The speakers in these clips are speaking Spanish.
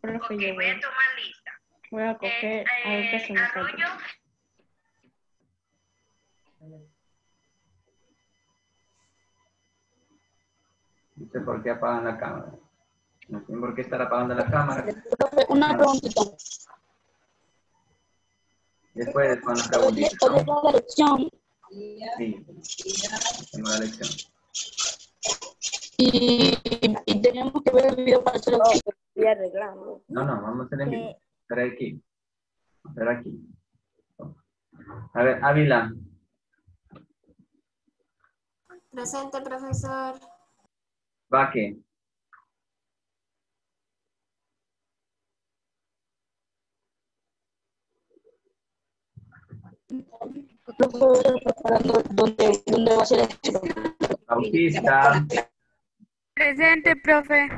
Profe, Ok, yo voy a tomar lista. voy a coger algo que se me cayó. Arroyo, No sé por qué apagan la cámara. No sé por qué estar apagando la cámara. Profe, una preguntita. Después, cuando Hoy preguntitas, hoy ¿no? es la lección Sí, tengo la lección. y tenemos que ver el video para hacerlo. Y arreglamos. No, vamos a hacer en vivo. Espera aquí. Espera aquí. A ver, Ávila. Presente, profesor. Vaque. Preparando dónde va a ser esto. Bautista. Presente, profe.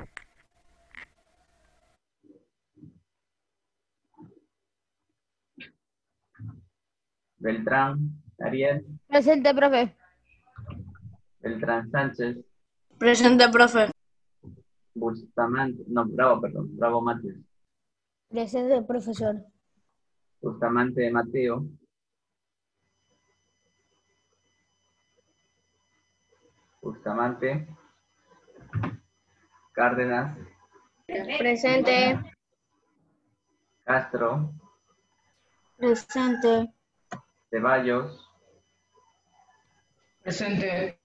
Beltrán. Ariel. Presente, profe. Beltrán Sánchez. Presente, profe. Bustamante. No, Bravo, perdón. Bravo Matías. Presente, profesor. Bustamante Mateo. Bustamante. Cárdenas. Presente. Castro. Presente. Ceballos. Presente.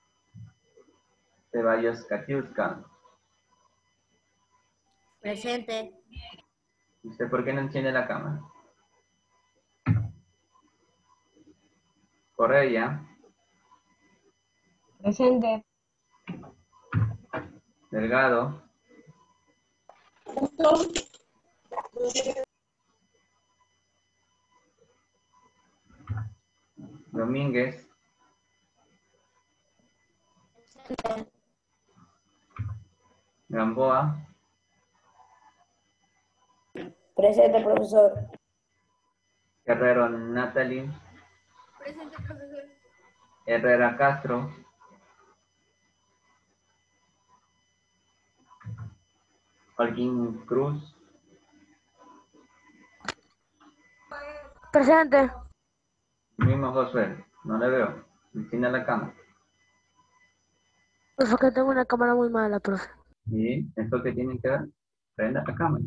Ceballos Katiuska. Presente. ¿Usted por qué no enciende la cámara? Correa. Presente. Delgado. Domínguez. Gamboa. Presente, profesor. Guerrero Natalie. Presente, profesor. Herrera Castro. Holguín Cruz. Presente. Mismo Josué. No le veo. Enciende la cámara. Profe, que tengo una cámara muy mala, profe. ¿Y esto qué tiene que ver? Prenda la cámara.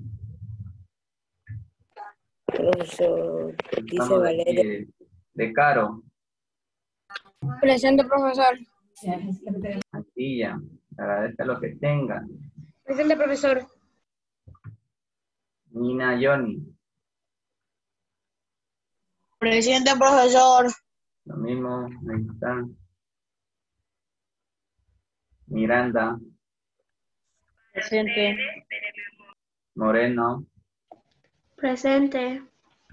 Profesor, dice Estamos Valeria. de Caro. Presente, profesor. Astilla. Agradezca lo que tenga. Presente, profesor. Nina Johnny. Presente, profesor. Lo mismo. Ahí está. Miranda. Presente. Moreno. Presente.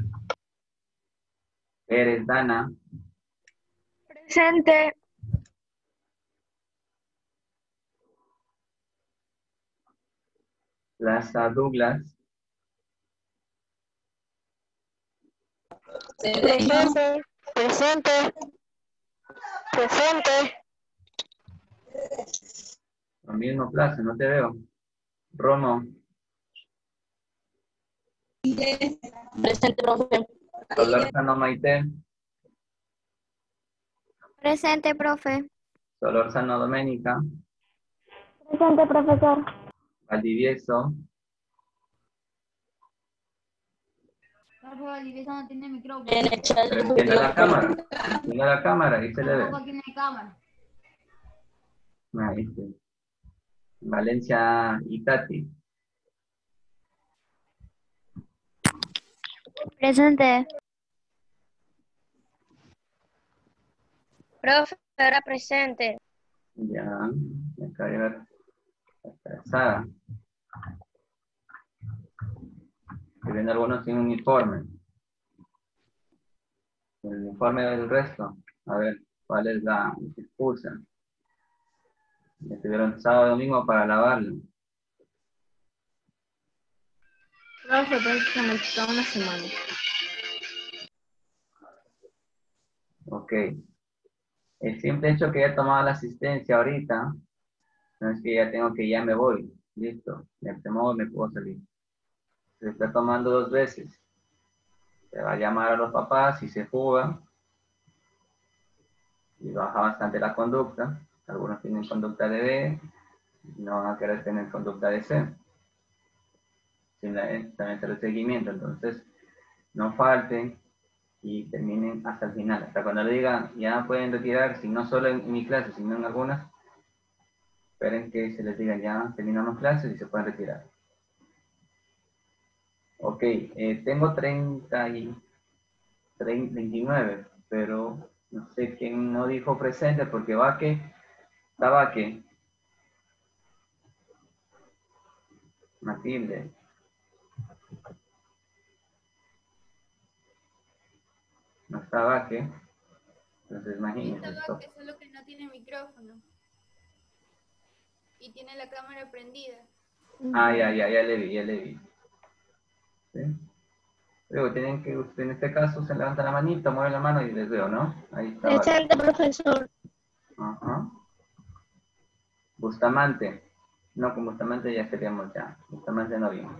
Pérez Dana. Presente. Plaza Douglas. Presente. Presente. Presente. Lo mismo Plaza, no te veo. Romo. Presente, profe. Solórzano Maite. Presente, profe. Solórzano Doménica. Presente, profesor. Valdivieso. Profe, Valdivieso no tiene micrófono. En el chat. Pero encienda la cámara. Encienda la cámara y se le ve. Tampoco tiene cámara. Ahí está. Valencia Itati. Presente. Profe, ahora presente. Ya. Acá hay una atrasada. Que ven algunos sin uniforme. El uniforme del resto. A ver, ¿cuál es la excusa? Estuvieron sábado y domingo para lavarlo. Profe, prácticamente toda una semana. Ok. El simple hecho que ya he tomado la asistencia ahorita, no es que ya tengo que ya me voy. Listo. De este modo me puedo salir. Se está tomando 2 veces. Se va a llamar a los papás y se fuga. Y baja bastante la conducta. Algunos tienen conducta de B y no van a querer tener conducta de C. Simplemente hacer el seguimiento. Entonces, no falten y terminen hasta el final. Hasta cuando le digan, ya pueden retirar, si no solo en mi clase, sino en algunas, esperen que se les diga, ya terminamos clases y se pueden retirar. Ok, tengo 29, pero no sé quién no dijo presente porque está Vaque. Matilde. No está Vaque. Entonces imagínense esto. Que solo que no tiene micrófono. Y tiene la cámara prendida. Ah, ya le vi. ¿Sí? Luego tienen que, en este caso, se levanta la manita, mueve la mano y les veo, ¿no? Ahí está. Presente, profesor. Ajá. Bustamante. No, con Bustamante ya estaríamos ya. Bustamante no vimos.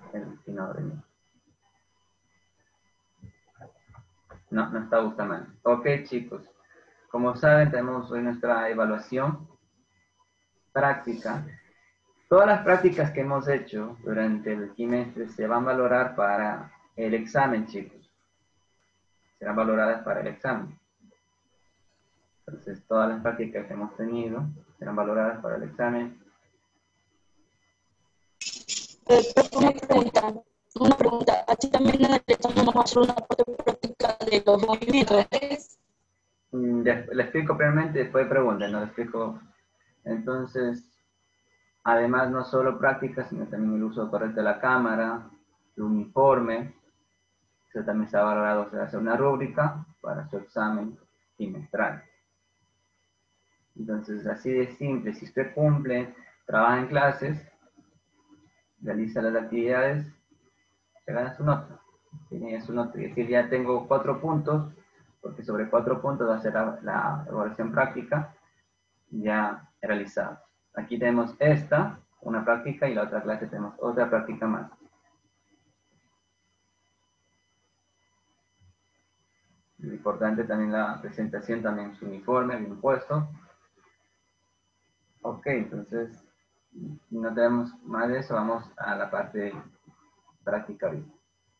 No está Bustamante. Ok, chicos. Como saben, tenemos hoy nuestra evaluación práctica. Todas las prácticas que hemos hecho durante el trimestre se van a valorar para el examen, chicos. Serán valoradas para el examen. Entonces, todas las prácticas que hemos tenido serán valoradas para el examen. Una pregunta. Así también en el examen vamos a hacer una parte práctica de los movimientos. Le explico brevemente, después pregunten, ¿no? Le explico. Entonces, además, no solo prácticas, sino también el uso correcto de la cámara, el uniforme. Eso también se ha valorado, se hace una rúbrica para su examen trimestral. Entonces, así de simple, si usted cumple, trabaja en clases, realiza las actividades, se gana su nota. Tiene su nota, es decir, ya tengo 4 puntos, porque sobre 4 puntos va a ser la evaluación práctica ya realizada. Aquí tenemos esta, una práctica, y la otra clase tenemos otra práctica más. Lo importante también la presentación, también su uniforme, bien puesto. Ok, entonces, si no tenemos más de eso, vamos a la parte práctica ahorita.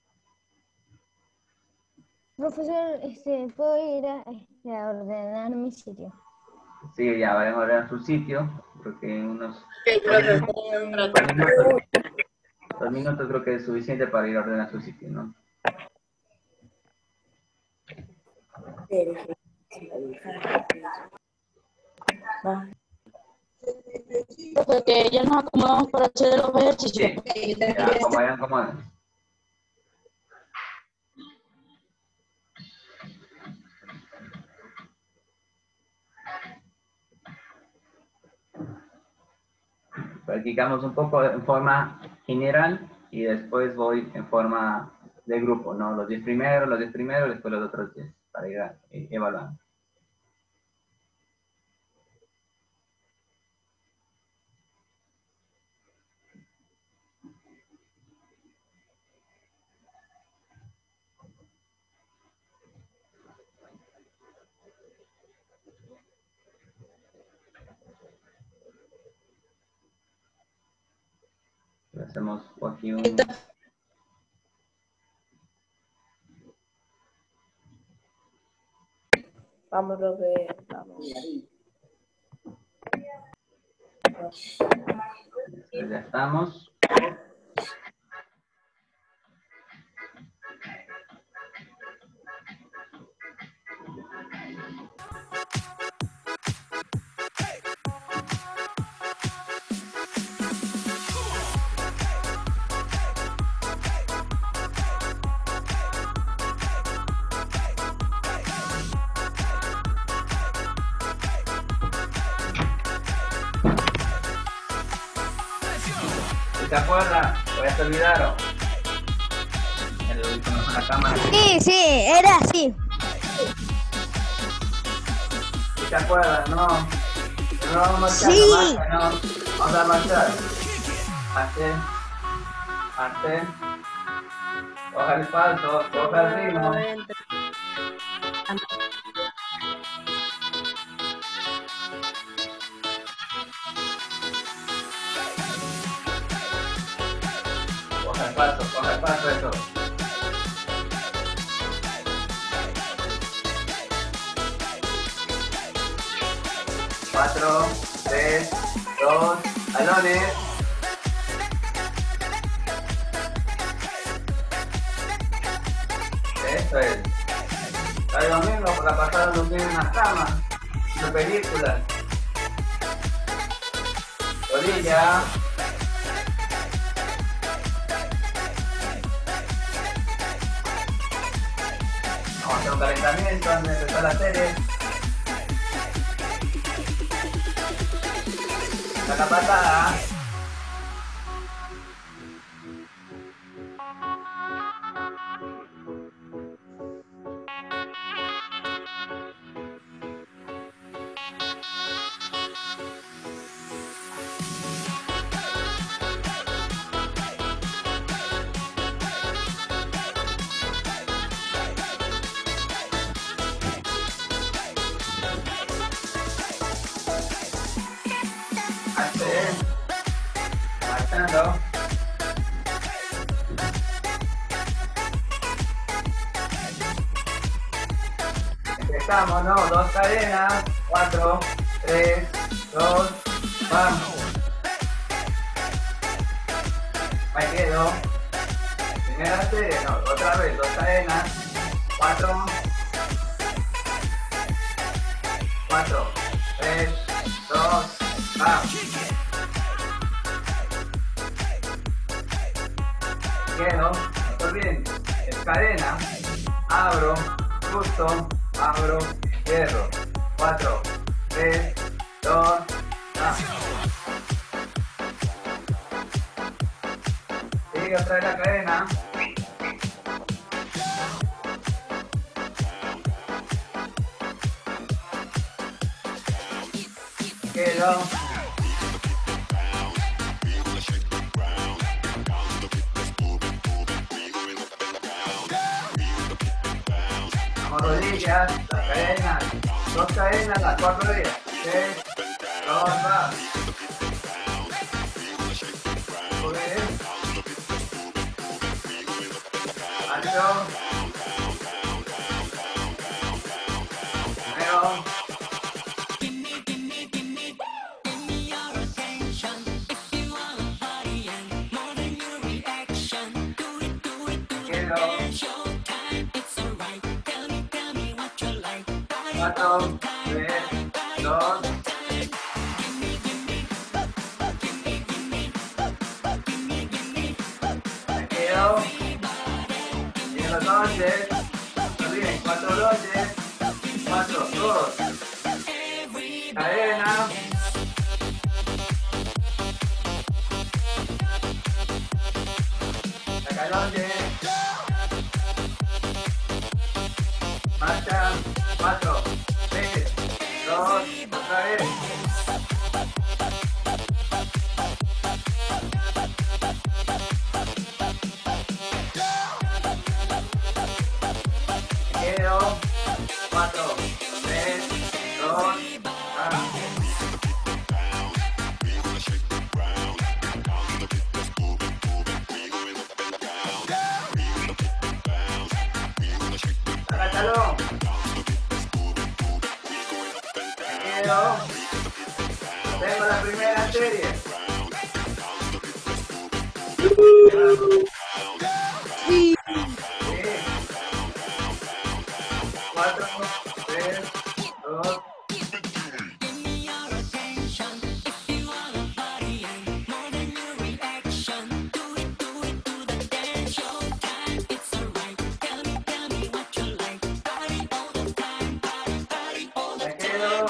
Profesor, ¿puedo ir a ordenar mi sitio? Sí, ya vamos a ver su sitio, creo que unos 2 minutos creo que es suficiente para ir a ordenar su sitio, ¿no? Porque ya nos acomodamos para hacer los ejercicios. Sí, ya, como vayan, como vayan. Practicamos un poco en forma general y después voy en forma de grupo, ¿no? Los 10 primeros, después los otros 10, para ir evaluando. Hacemos aquí un... Vamos, profe. Vamos. Ya estamos. ¿Se acuerdan? ¿O ya se olvidaron? Con la cámara. Sí, era así. ¿Se acuerdan? No. No vamos a marchar, Sí. no marcha, no. Vamos a marchar. Hacer. Coja el paso, coja el ritmo. Coja el paso, eso. Cuatro, 3, 2, balones. Eso es. El domingo por la pasada no tiene una cama, una película. Rodilla. Vamos a hacer un calentamiento antes de empezar la serie. La patada. Marchando. Empezamos, ¿no? 2 cadenas. 4, 3, 2, vamos. Me quedo. Primera serie, no, otra vez, 2 cadenas. 4, 3, 2, vamos. Quedo, estoy bien, es cadena, abro, justo, abro, cierro, 4, 3, 2, vamos. Sigue otra vez la cadena. Quedo. Rodillas, las cadenas, 2 cadenas, las 4 días, 3, 2, va. Sube, alto, nuevo, quedo. 4, 3, 2. Me quedo. Tiene los lonches. Muy bien, 4 lonches. 4, 2. Cadena. Saca el lonche. Marcha. 4, 3, 2, otra vez. Quedo. 4, 3, 2, talón. Tengo la primera serie. Sí. 4, 3, 2. Me quedo.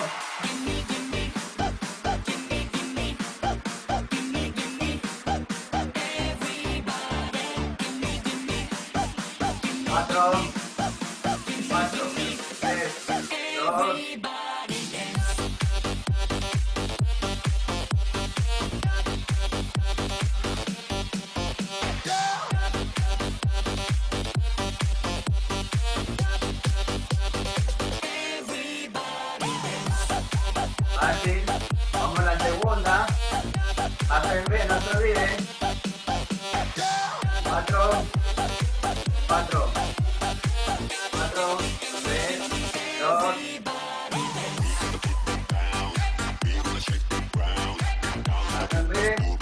Fácil. Vamos a la segunda. Hacen bien, no se olviden. 4, 4, 4, 3, 2. Hacen bien.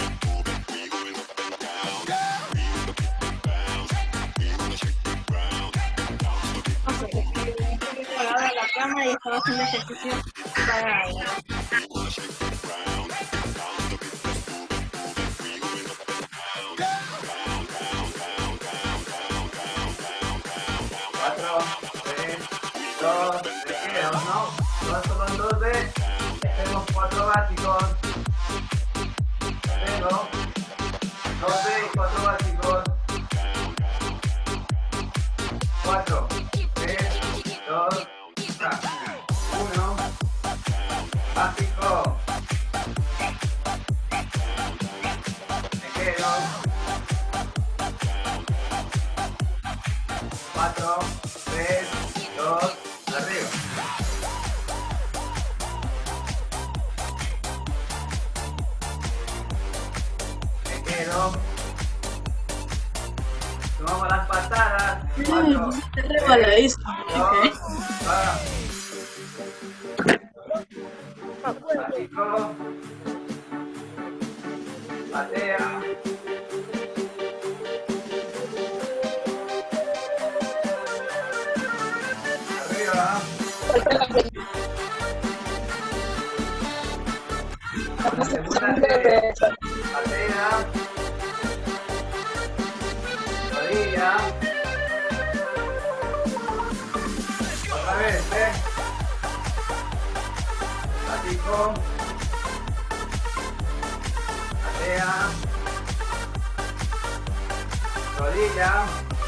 Parada la cama y estaba haciendo ejercicio para Cuatro, tres, dos, ¿no? Son 12. Tenemos 4 básicos. Tengo 12 y 4 básicos. 4, 3, 2, 1. Básico. Me quedo. 4, 3, 2, arriba. Me quedo. Tomamos las patadas. 4, Rebaladísimo. 2, va. Básico. Patea. Arriba. La segunda serie. Patea. Rodilla. Otra vez, Básico. Patea. Rodilla.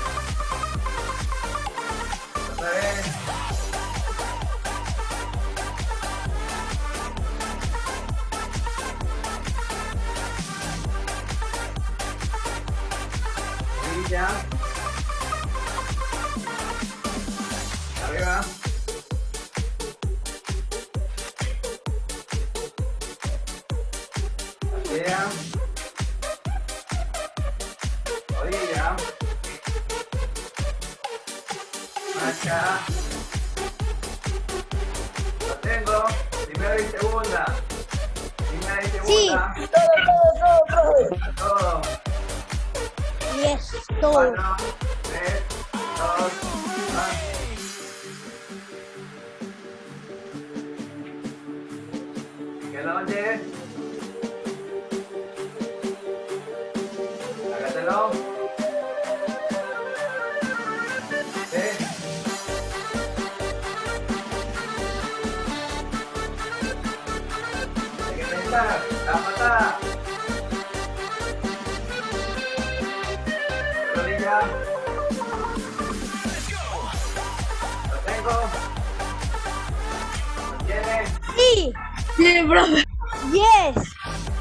Otra vez. Rodilla. Arriba. Patea. Rodilla. Marcha. Lo tengo. Primera y segunda. Primera y segunda. Todo. Yes, todo. 4, 3, 2, 1. ¿Qué dónde? Hágatelo. Sí. Hay que pensar. La patada. Rodilla. Lo tengo. ¿Lo tiene? Sí. Sí, profe. Yes.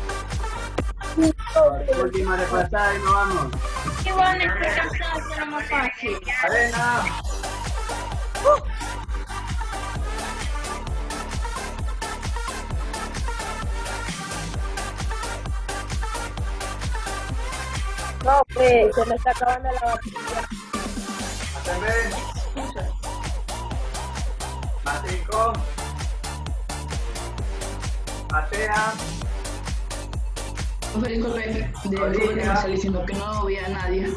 Última repasada y nos vamos. qué bueno, estoy cansada, era más fácil. Arena. No, pues, se me está acabando la batería. Atender. Básico. Patea. Profe, disculpe, de Rodilla. me está diciendo que no había a nadie.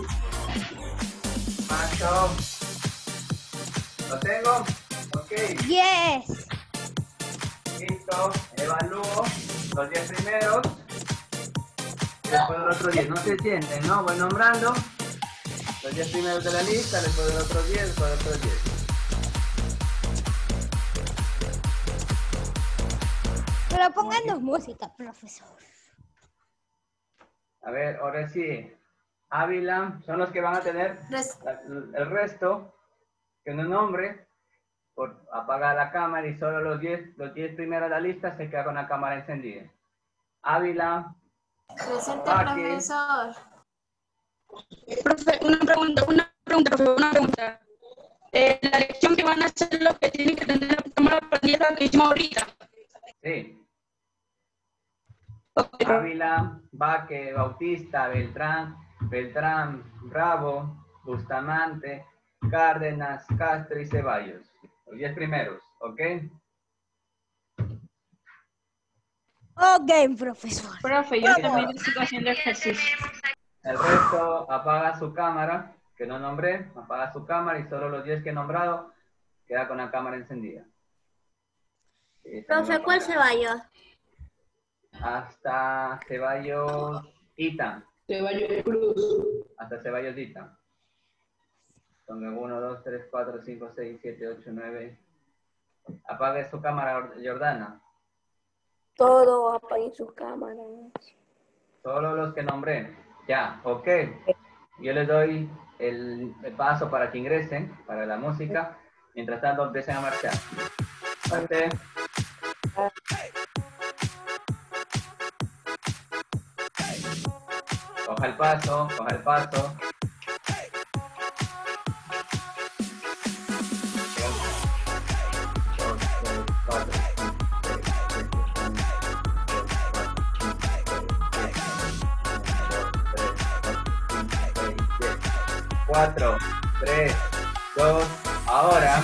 Macho. ¿Lo tengo? Ok. Yes. Listo. Evalúo los 10 primeros. Y después los otros 10. No se sienten, ¿no? Voy nombrando los 10 primeros de la lista, después de los otros 10, después de los otros 10. Pero pónganos música, profesor. A ver, ahora sí. Ávila son los que van a tener el resto, que no nombre, por apagar la cámara y solo los 10 primeros de la lista se queda con la cámara encendida. Ávila. Presente, Vázquez. profesor. Profe, una pregunta, la lección que van a hacer los que tienen que tener la cámara prendida que hicimos ahorita. Sí. Ok. Ávila, Baque, Bautista, Beltrán, Bravo, Bustamante, Cárdenas, Castro y Ceballos. Los 10 primeros, ¿ok? Ok, profesor. Profe, yo también sigo haciendo ejercicio. El resto apaga su cámara, que no nombré, apaga su cámara y solo los 10 que he nombrado queda con la cámara encendida. Profe, ¿cuál Ceballos? Hasta Ceballos Itan. Ceballos Cruz. Hasta Ceballos Itan. Son 1, 2, 3, 4, 5, 6, 7, 8, 9. Apague su cámara, Jordana. Todo apaguen sus cámaras. Solo los que nombré. Ya, ok. Yo les doy el paso para que ingresen, para la música. Mientras tanto, empiecen a marchar. Parte. Coja el paso, coja el paso. Cuatro, 3, 2, ahora.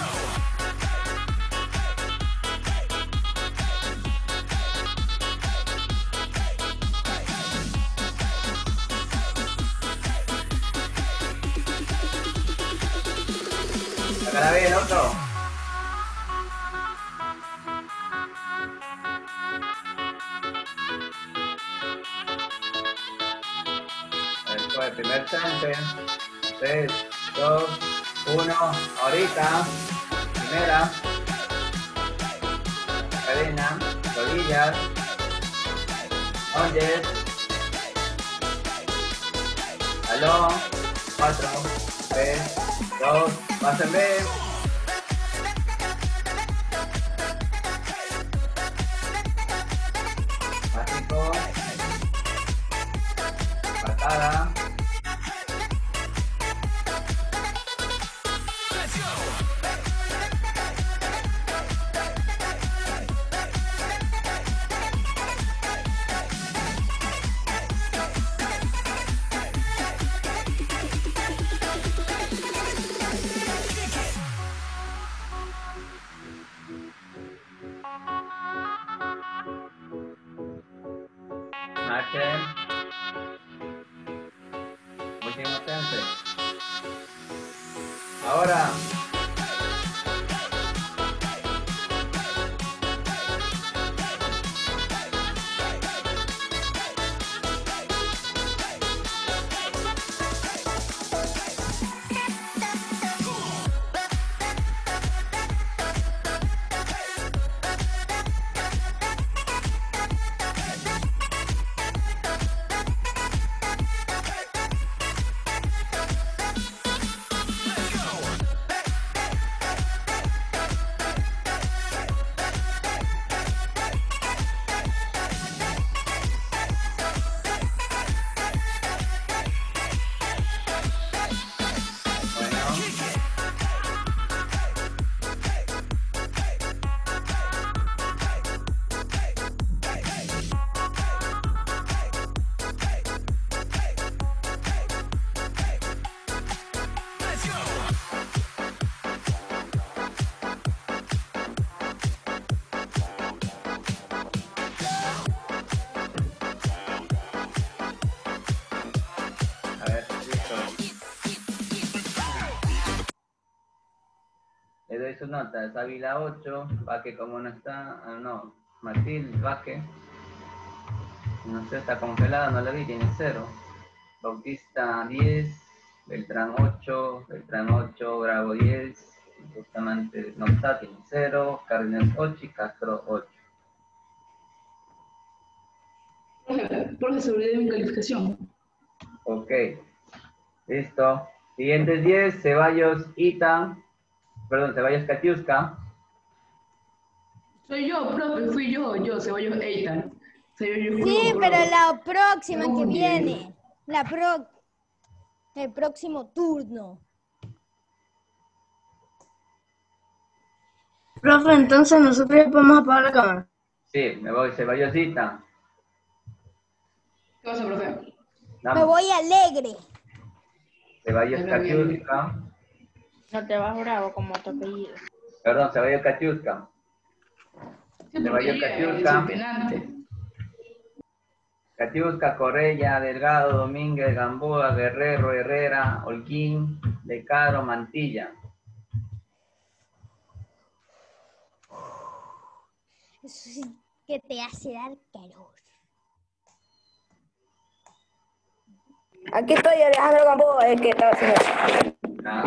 Sácala bien, otro. Después, primer chance. 3, 2, 1, ahorita, primera, cadena, rodillas, oyes, aló, 4, 3, 2, pásenme. Básico, patada. Marchen. Último chance. Ahora. A ver, listo. Le doy su nota, es Ávila 8, Baque como no está, no, Matilde, Baque, no sé, está congelada, no la vi, tiene 0. Bautista 10, Beltrán 8, Bravo 10, Bustamante no está, tiene 0, Cárdenas 8 y Castro 8. Profe, se olvidó de mi calificación. Ok, listo. Siguientes 10, Ceballos Katiuska. Soy yo, profe, fui yo, Ceballos Eitan. Ceballos Cruz, Sí, pero profe. la próxima que Muy bien. viene. El próximo turno. Profe, entonces nosotros ya podemos apagar la cámara. Sí, me voy, Ceballos Itan. ¿Qué pasa, profe? Me Dame. voy alegre. Ceballos Katiuska. No te vas bravo como tu apellido. Perdón, Ceballos Katiuska. Sí, Me porque vaya Katiuska. es penante. Katiuska, Corella, Delgado, Domínguez, Gamboa, Guerrero, Herrera, Holguín, De Caro, Mantilla. Eso sí que te hace dar calor. Aquí estoy, Alejandro Gamboa, el que estaba haciendo. Ah,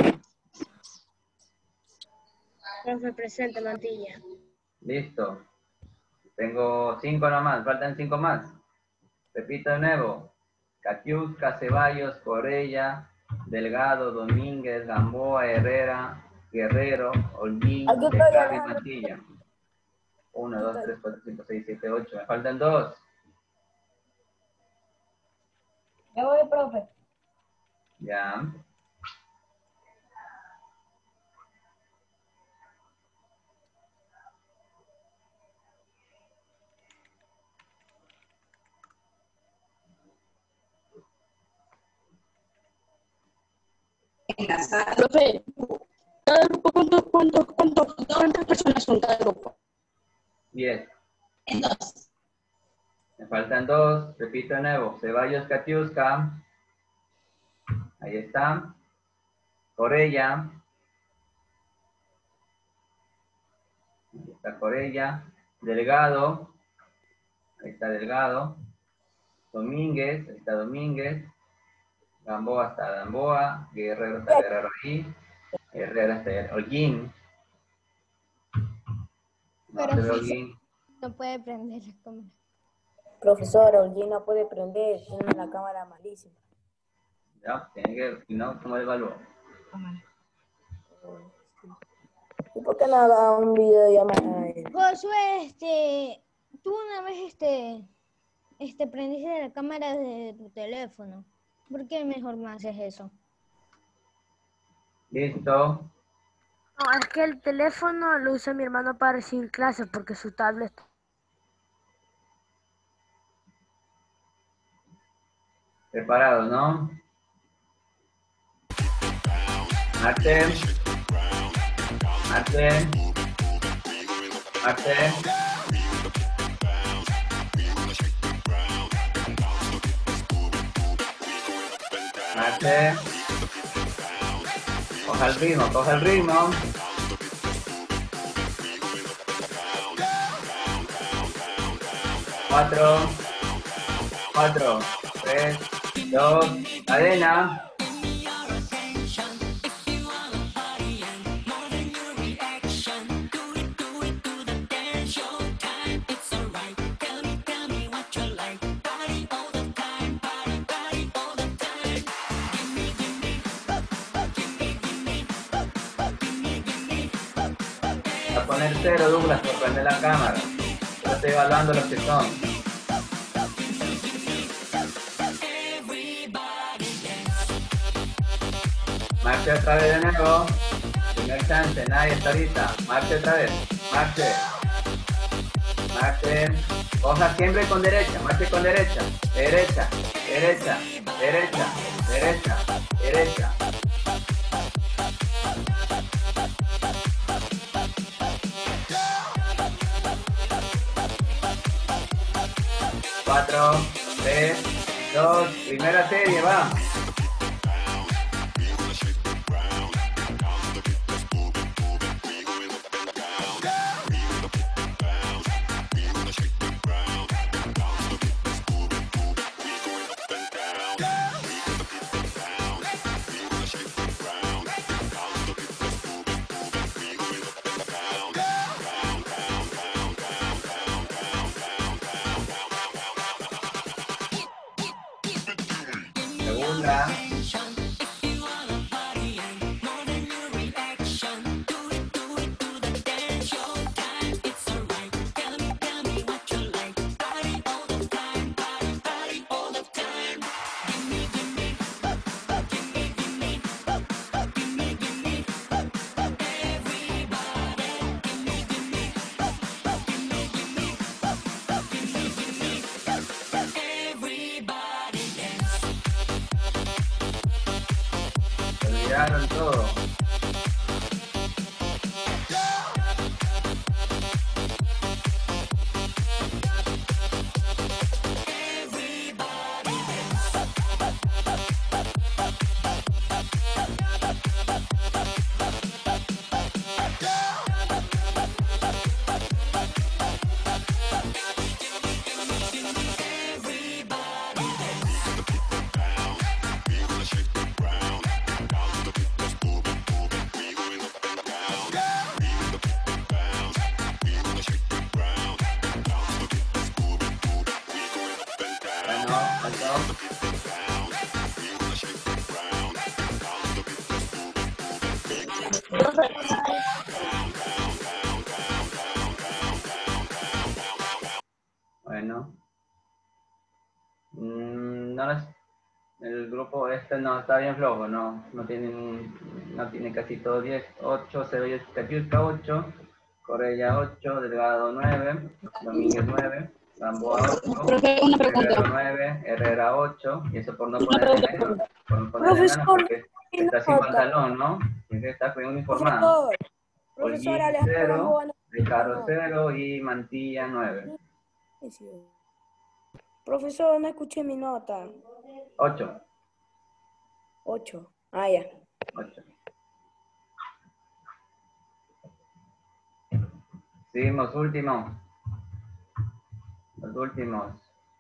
Profe, presente, Mantilla. listo. Tengo 5 nomás, faltan 5 más. Repito de nuevo. Katiuska, Ceballos, Corella, Delgado, Domínguez, Gamboa, Herrera, Guerrero, Holguín, Aquí De estoy, Caro y Alejandro. Mantilla. 1, 2, 3, 4, 5, 6, 7, 8. Me faltan 2. Ya voy, profe. Ya. Profe, cada grupo, ¿cuántas personas son cada grupo? 10. Me faltan 2. Repito de nuevo. Ceballos, Katiuska. Ahí está. Corella. Ahí está Corella. Delgado. Ahí está Delgado. Domínguez. Ahí está Domínguez. Gamboa está Gamboa. Guerrero está Guerrero ahí. Herrera está Holguín. No Pero se ve sí, Holguín. no puede prender la cámara. Profesor, Olguín no puede prender, tiene la cámara malísima. Ya, tiene que, si no, ¿cómo evaluó? ¿Y por qué no haga un video llamada a él? Josué, tú una vez prendiste la cámara de tu teléfono. ¿Por qué mejor me haces eso? Listo. No, es que el teléfono lo usa mi hermano para recibir clases porque su tablet. Preparado, ¿no? Marte. Marte. Marte. Marte. Coja el ritmo, coja el ritmo. Cuatro, 3, 2, cadena. A poner 0, Douglas, por prender la cámara. Yo estoy evaluando los que son. Marche otra vez de nuevo. Primer chance, nadie está ahorita. Marche otra vez. Marche. Marche. Coja siempre con derecha. Marche con derecha. Derecha. Derecha. Derecha. Derecha. Derecha. Cuatro, 3, 2, primera serie, va. Segunda. Pegaron todo. Bueno, el grupo este no está bien flojo, no tiene casi todo 10, 8, Ceballos Catiusca 8, Corella 8, Delgado 9, Domínguez 9, Gamboa 8, Profe, una Herrera pregunta. 9, Herrera 8, y eso por no ponerle pregunta. menos, por no ponerle menos Profesor, porque está sin nota. pantalón, ¿no? Porque está con uniformado. Profesor Olguín Alejandro 0, Gamboa, no. Ricardo 0 y Mantilla 9. Profesor, no escuché mi nota. 8. 8. Ah, ya. 8. Seguimos, último. Los últimos.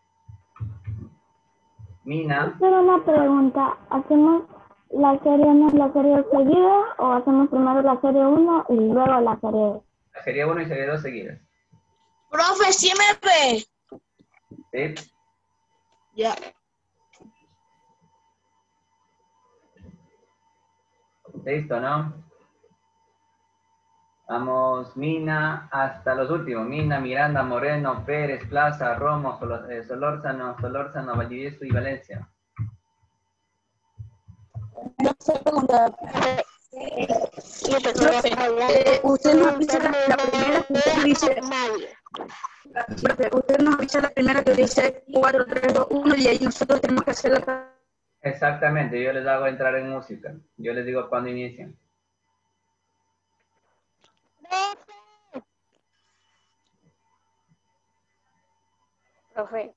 Mina. Pero una pregunta, ¿hacemos la serie 1 y la serie 2 seguidas o hacemos primero la serie 1 y luego la serie 2? La serie 1 y serie 2 seguidas. Profe, ¿sí me ve? ¿Sí? Ya. Listo, ¿no? Vamos, Mina, hasta los últimos. Mina, Miranda, Moreno, Pérez, Plaza, Romo, Solórzano, Valdivieso y Valencia. No sé preguntar. Profe, usted nos avisa la primera que usted dice. Profe, usted nos avisa la primera que dice 4, 3, 2, 1 y ahí nosotros tenemos que hacer la. Exactamente, yo les hago entrar en música. Yo les digo cuándo inician. Profe.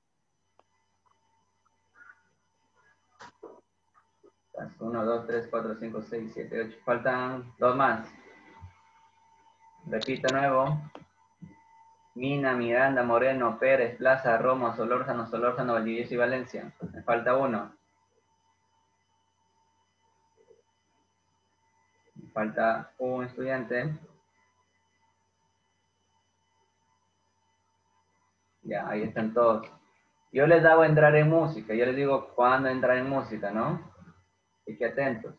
1, 2, 3, 4, 5, 6, 7, 8. Faltan 2 más. Repito nuevo. Mina, Miranda, Moreno, Pérez, Plaza, Romo, Solórzano, Valdivieso y Valencia. Me falta 1. Me falta un estudiante. Ya, ahí están todos. Yo les hago entrar en música. Yo les digo cuándo entrar en música, ¿no? Y que atentos.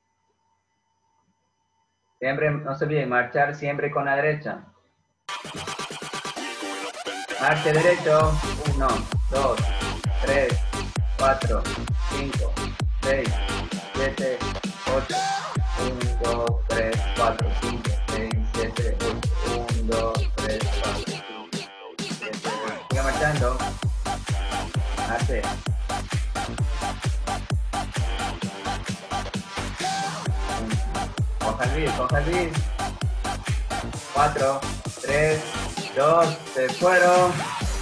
Siempre, no se olviden, marchar siempre con la derecha. Marche derecho. 1, 2, 3, 4, 5, 6, 7, 8. 1, 2, 3, 4, 5, 6, 7, 8. 1, 2, 3, 4, 5, 7, 8. Siga marchando. Marche. Coja el beat. 4, 3, 2, se fueron.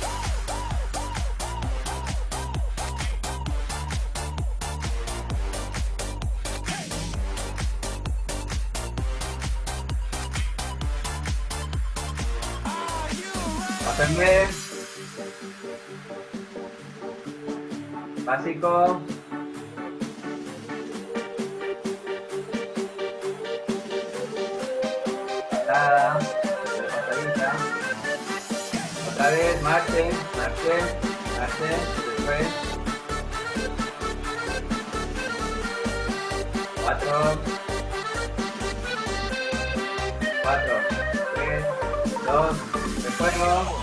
Pásenme. Básico. Pasadita. Otra vez, marchen. Después. 4, 3, 2, de fuego.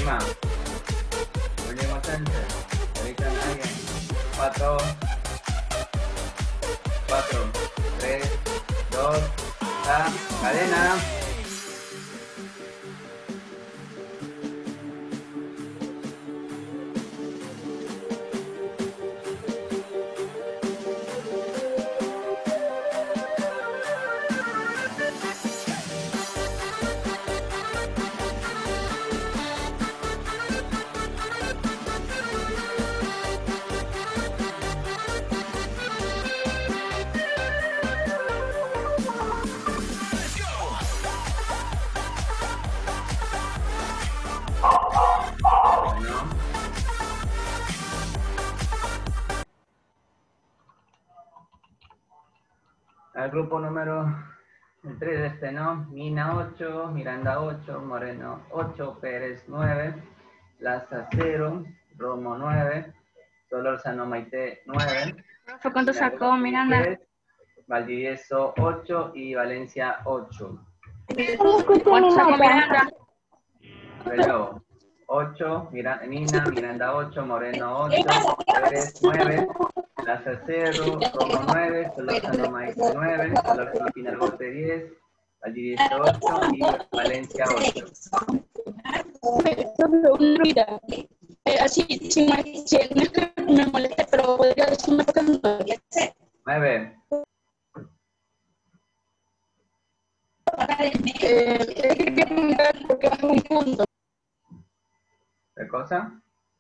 última. Último chance. Ahorita nadie. 4, 3, 2, cadena. Al grupo número 3 ¿no? Mina 8, Miranda 8, Moreno 8, Pérez 9, Laza 0, Romo 9, Solórzano Maite 9. Profe, ¿cuánto sacó Miranda? 10, Valdivieso 8 y Valencia 8. ¿Cuánto sacó Miranda? Luego, 8, Mina, Miranda 8, Moreno 8, Pérez 9, Laza 0, Romo 9, Solórzano Maite 9, Solórzano Pinalbote 10, Valdivieso 8 y Valencia 8. Así, si no es que me moleste, pero podría decirme por qué no. 9. Quería preguntar por qué es un punto. ¿Qué cosa?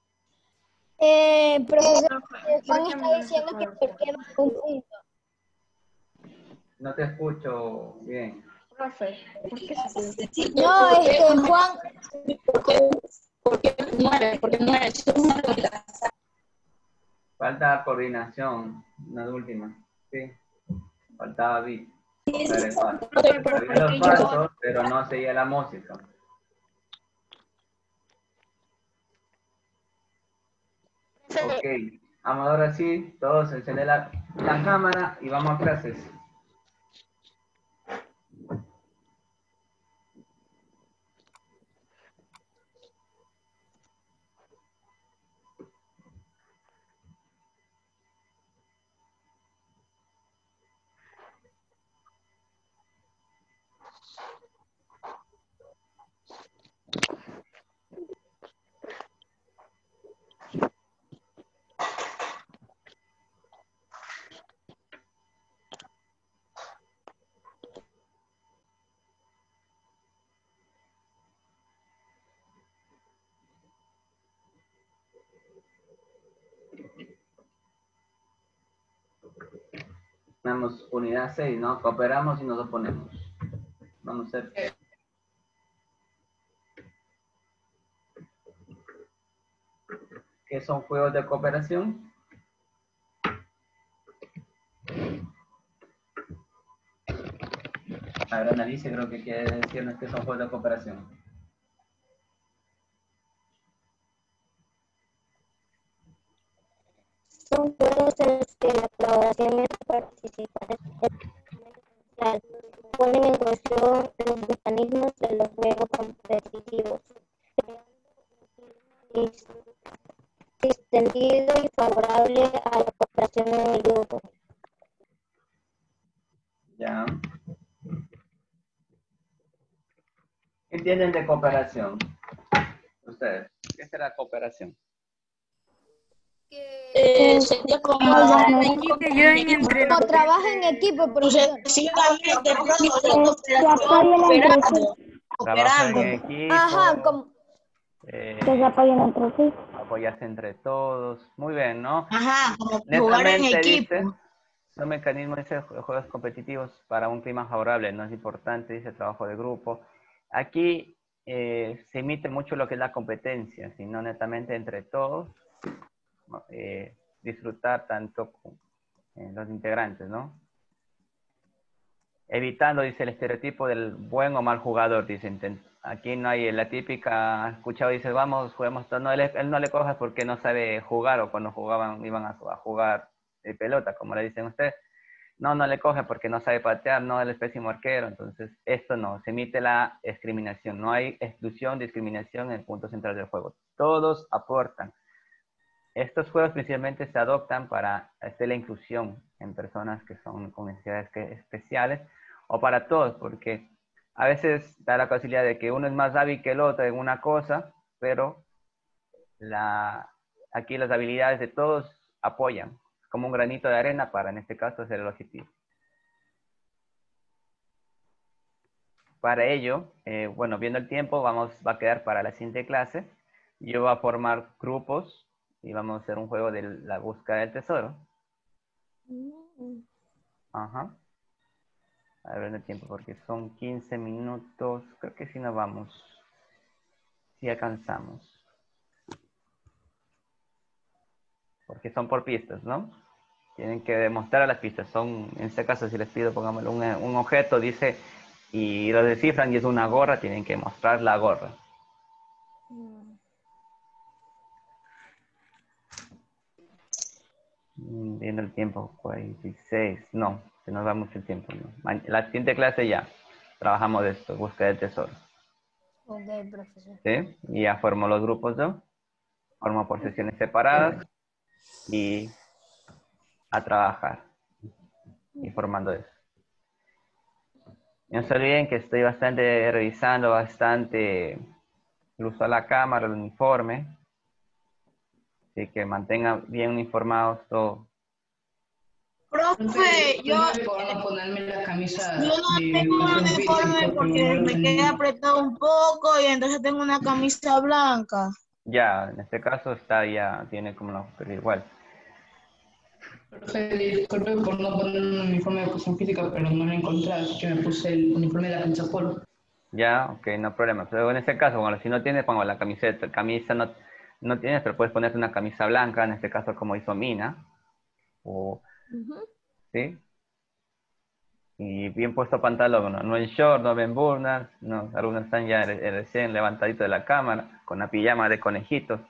Profesor, Juan está diciendo que por qué va un punto. No te escucho bien. Profe, ¿por qué se No, Juan. ¿Por qué 9? Porque 9 Falta coordinación, una última. Sí. Faltaba beat. Sabía los pasos, pero no seguía la música. Ok, vamos ahora sí, todos encender la cámara y vamos a clases. Tenemos unidad 6, ¿no? Cooperamos y nos oponemos. Vamos a hacer. ¿Qué son juegos de cooperación? A ver, analice, creo que quiere decirnos qué son juegos de cooperación. Son juegos en los que la colaboración y la participación es ponen en cuestión los mecanismos de los juegos competitivos, distendido y favorable a la cooperación en el grupo. Ya. ¿Qué entienden de cooperación? Ustedes, ¿qué será cooperación? Sería como Como trabaja en equipo, profesor. Trabajo en equipo. Ajá, como. Que se apoyen entre sí. Apoyarse entre todos. Muy bien, ¿no? Ajá, como jugar en equipo. Dice, son mecanismos de juegos competitivos para un clima favorable, no es importante, dice trabajo de grupo. Aquí se emite mucho lo que es la competencia, sino netamente entre todos, disfrutar tanto con los integrantes, ¿no? Evitando, dice, el estereotipo del buen o mal jugador, dicen. Aquí no hay la típica, escuchado, dice, vamos, juguemos, no, él no le coge porque no sabe jugar, o cuando jugaban iban a jugar pelota, como le dicen ustedes. no, no le coge porque no sabe patear, no, él es pésimo arquero. Entonces, esto no, se emite la discriminación. No hay exclusión, discriminación en el punto central del juego. Todos aportan. Estos juegos principalmente se adoptan para hacer la inclusión en personas que son con necesidades especiales o para todos, porque a veces da la posibilidad de que uno es más hábil que el otro en una cosa, pero aquí las habilidades de todos apoyan, como un granito de arena para, en este caso, hacer el objetivo. Para ello, bueno, viendo el tiempo, va a quedar para la siguiente clase. Yo voy a formar grupos y vamos a hacer un juego de la búsqueda del tesoro. Ajá. A ver el tiempo, porque son 15 minutos. Creo que sí nos vamos. Sí alcanzamos. Porque son por pistas, ¿no? Tienen que demostrar las pistas. Son, en este caso, si les pido, pongámoslo, un objeto, dice, y lo descifran y es una gorra, tienen que mostrar la gorra. Viendo el tiempo, 46. No, se nos va mucho el tiempo. ¿No? La siguiente clase ya trabajamos de esto, búsqueda del tesoro. Ok, profesor. ¿Sí? Y ya formo los grupos, ¿no? Formo por sesiones separadas y a trabajar. Y formando eso. No se olviden que estoy revisando bastante el uso de la cámara, el uniforme. Así que mantengan bien uniformados todo. Profe, yo no ponerme la camisa Yo no de tengo un educación uniforme física porque me queda apretado un poco y entonces tengo una camisa blanca. Ya, en este caso ya tiene como la pero igual. Profe, disculpe por no poner un uniforme de educación física, pero no lo encontré, así que me puse el uniforme de la cancha polo. Ya, ok, no hay problema. Pero en este caso, bueno, si no tienes, pongo la camiseta. Camisa no tienes, pero puedes ponerte una camisa blanca, en este caso como hizo Mina. O, ¿sí? Y bien puesto pantalón, no en short, no en burnas, no, algunos están ya recién levantaditos de la cámara, con la pijama de conejitos.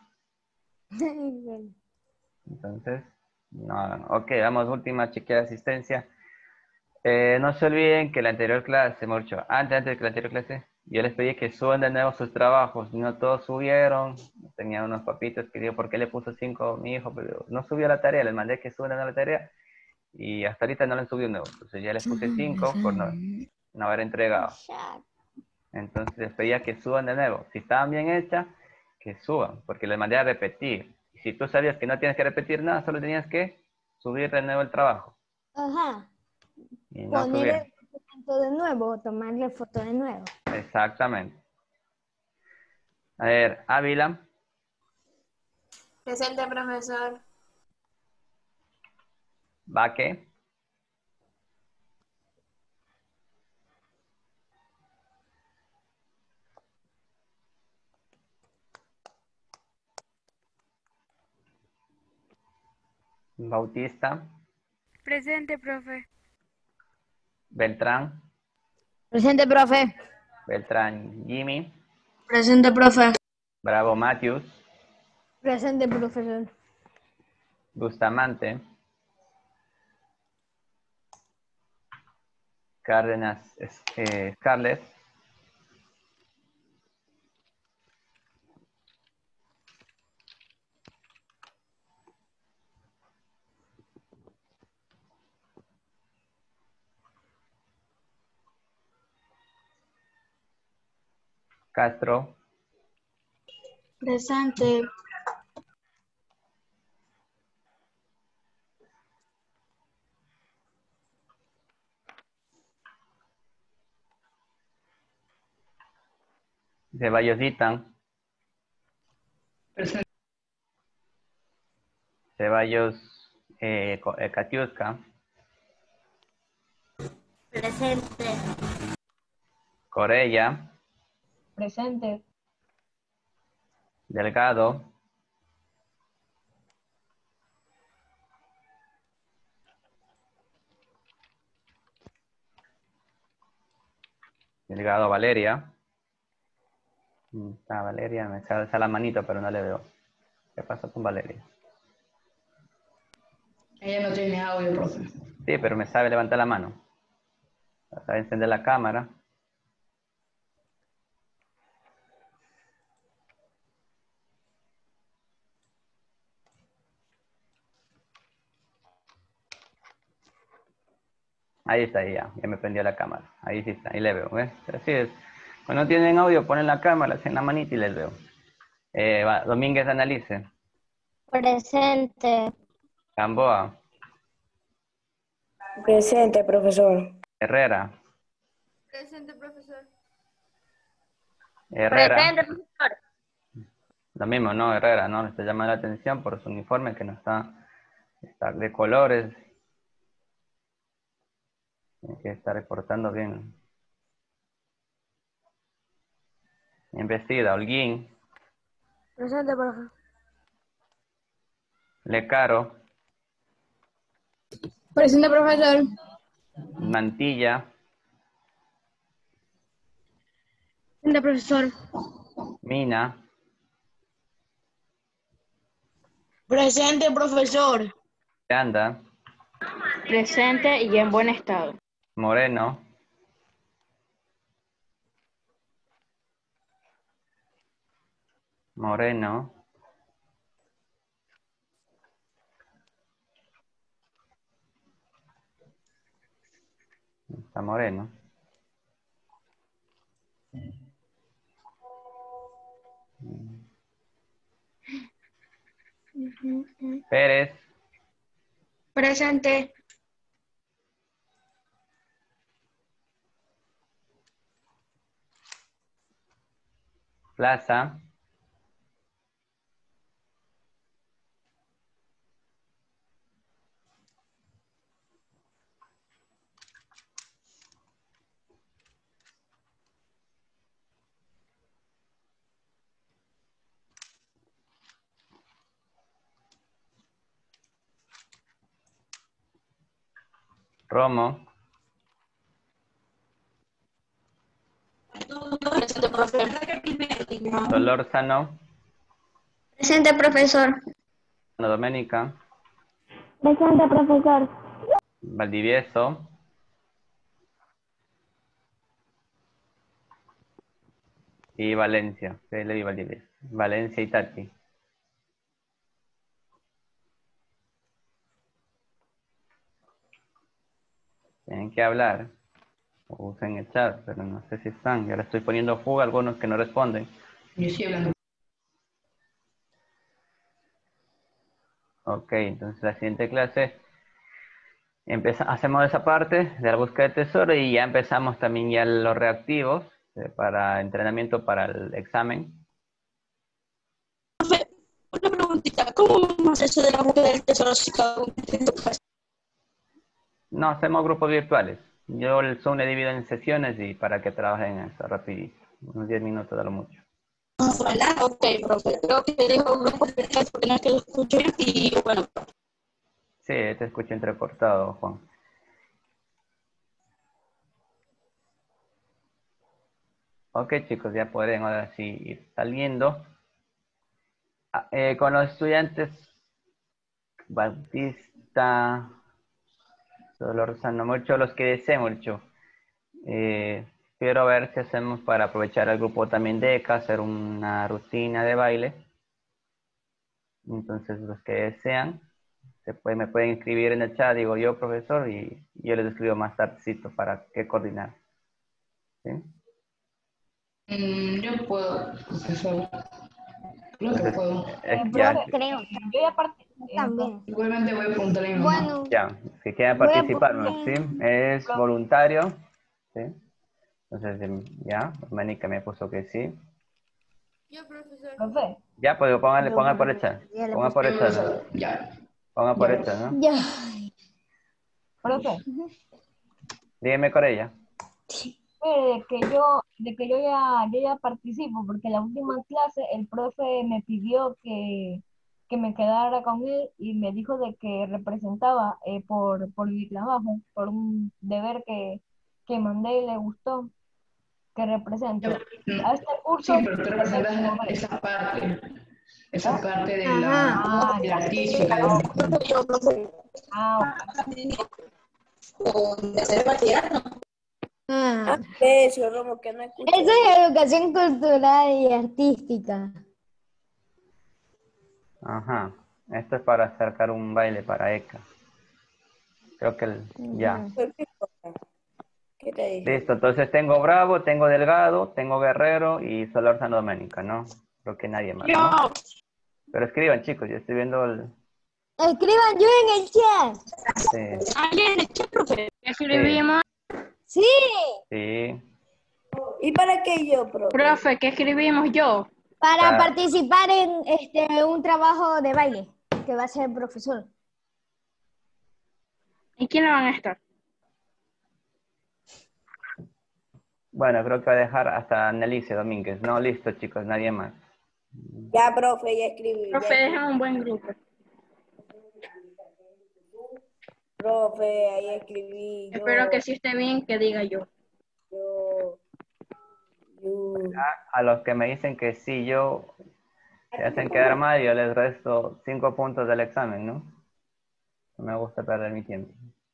Entonces, no, ok, vamos, última chequea de asistencia. No se olviden que la anterior clase, mucho antes de que la anterior clase, yo les pedí que suban de nuevo sus trabajos, no todos subieron, tenía unos papitos que digo, ¿por qué le puso 5 mi hijo? Pero no subió la tarea, les mandé que suban de nuevo la tarea, y hasta ahorita no le han subido nuevo, entonces ya les puse 5 por no haber entregado. Entonces les pedía que suban de nuevo, si estaban bien hechas, que suban, porque les mandé a repetir. Y si tú sabías que no tienes que repetir nada, solo tenías que subir de nuevo el trabajo. Ajá. Y no Poner subieron. el documento de nuevo, tomarle foto de nuevo. Exactamente. A ver, Ávila. Presente, profesor. Baque. Bautista. Presente, profe. Beltrán. Presente, profe. Beltrán Jimmy. Presente, profe. Bravo Matthews. Presente, profesor. Bustamante. Cárdenas Scarlett. Castro. Presente. Ceballos Itan. Presente. Ceballos Katiuska. Presente. Corella. Presente. Delgado. Delgado Valeria. Está Valeria, me sale la manito, pero no le veo. ¿Qué pasa con Valeria? Ella no tiene audio, profe. Sí, pero me sabe levantar la mano. Sabe encender la cámara. Ahí está, ya me prendió la cámara. Ahí sí está, ahí le veo, ¿ves? Así es. Cuando tienen audio, ponen la cámara, hacen la manita y les veo. Domínguez Analice. Presente. Gamboa. Presente, profesor. Herrera. Presente, profesor. Herrera. Presente, profesor. Lo mismo, no, Herrera, no, le está llamando la atención por su uniforme que no está de colores. Tiene que estar reportando bien. Bien vestida, Holguín. Presente, profesor. Lecaro. Presente, profesor. Mantilla. Presente, profesor. Mina. Presente, profesor. Anda. Presente y en buen estado. Moreno. Moreno. Está Moreno. Pérez. Presente. Plaza. Romo. Presente, profesor. Solórzano. Presente, profesor. Doménica. Presente, profesor. Valdivieso. Y Valencia. Sí, le di Valdivieso. Valencia y Tati. Tienen que hablar. O usen el chat, pero no sé si están. Ya le estoy poniendo fuga a algunos que no responden. Yo sí hablando. Ok, entonces la siguiente clase hacemos esa parte de la búsqueda de tesoro y ya empezamos también ya los reactivos para entrenamiento para el examen. Una preguntita, ¿cómo vamos a hacer eso de la búsqueda del tesoro si cada uno está en su casa? No, hacemos grupos virtuales. Yo el Zoom le divido en sesiones y para que trabajen eso rapidito. Unos 10 minutos de lo mucho. Ojalá, ok, profe. Creo que te dejo un grupo virtual porque no es que lo escuche y bueno. Sí, te escucho entrecortado, Juan. Ok, chicos, ya pueden ahora sí ir saliendo. Con los estudiantes, Bautista, Solórzano, mucho los que deseen, mucho. Quiero ver si hacemos para aprovechar el grupo también de ECA, hacer una rutina de baile. Entonces, los que desean, me pueden escribir en el chat, digo yo, profesor, y yo les escribo más tardecito para que coordinar. ¿Sí? Yo puedo, profesor. Creo que puedo. Creo. Yo ya también. Igualmente voy a preguntar a mi mamá. Bueno, Ya, si quieren voy a participar, poner- ¿sí? Es voluntario. ¿Sí? Entonces, ya, Mónica me puso que sí. Yo, profesor. Profe, Ya, pues pongan por el chat. Ya le Pongan por el chat, ¿no? Ya. Pongan por el chat, ¿no? ya. profe, Dígame con ella. de que yo ya participo, porque en la última clase el profe me pidió que me quedara con él y me dijo de que representaba por mi trabajo, por un deber que mandé y le gustó, que represente. A este curso, Sí, pero tú representas esa parte de Ajá. la artística. Ah, ok. o de hacer bachillerato. Eso, Romo, que no escuché. Eso es educación cultural y artística. Ajá. Esto es para acercar un baile para ECA. Creo que ya. ¿Qué te dije? Listo, entonces tengo Bravo, tengo Delgado, tengo Guerrero y Solórzano Doménica, ¿no? Creo que nadie más, ¿no? Pero escriban, chicos, yo estoy viendo el... Escriban yo en el chat. Sí. ¿Alguien en el chat, profe? Escribimos. Sí. Sí. ¿Y para qué yo, profe? Profe, ¿qué escribimos yo? Para participar en un trabajo de baile que va a ser el profesor. ¿Y quiénes van a estar? Bueno, creo que va a dejar hasta Annelice Domínguez. No, listo, chicos, nadie más. Ya, profe, ya escribí. Profe, deja un buen grupo. Profe, ahí escribí. Espero que sí esté bien, que diga yo. A los que me dicen que sí, yo se hacen quedar mal, yo les resto 5 puntos del examen, ¿no? No me gusta perder mi tiempo.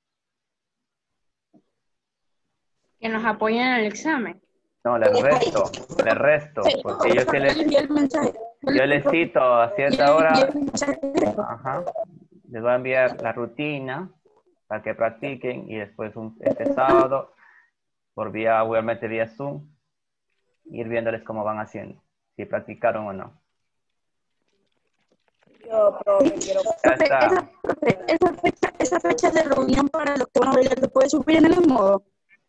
Que nos apoyen en el examen. No, les resto, porque yo les cito a cierta hora, ajá, les voy a enviar la rutina para que practiquen y después este sábado, voy a meter vía Zoom, ir viéndoles cómo van haciendo, si practicaron o no. Yo, profe, quiero... Esa fecha de reunión para los que van a bailar, ¿lo puede subir en el modo?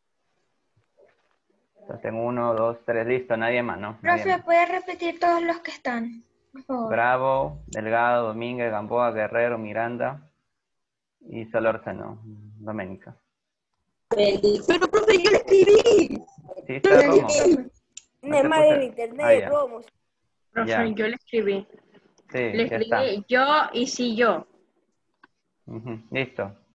Entonces tengo 1, 2, 3, listo, nadie más, ¿no? Profe, ¿puede repetir todos los que están? Por favor. Bravo, Delgado, Domínguez, Gamboa, Guerrero, Miranda y Solórzano, Doménica. Pero, profe, yo le escribí. Sí, está Romo. Nema del internet, Romo. Profe, Ya. yo le escribí. Sí, Le ya está. escribí yo y sí yo. Listo.